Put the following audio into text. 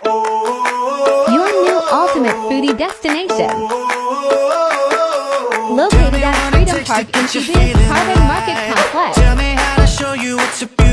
Your new ultimate foodie destination. Located at Freedom Park in Cebu's Carbon Market Complex.